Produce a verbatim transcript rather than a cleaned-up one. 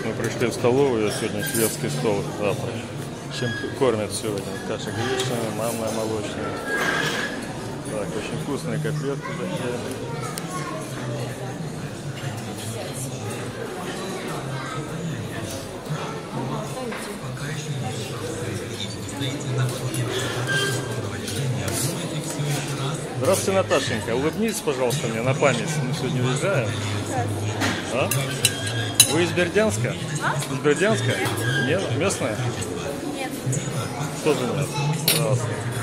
Мы пришли в столовую, сегодня шведский стол завтрак. Чем кормят сегодня? Каша гречневая, манная молочная. Так, очень вкусные котлетки такие. Здравствуйте, Наташенька. Улыбнитесь, пожалуйста, мне на память. Мы сегодня уезжаем. А? Вы из Бердянска? А? Из Бердянска? Нет. Нет? Местная? Нет. Тоже нет. Здравствуйте.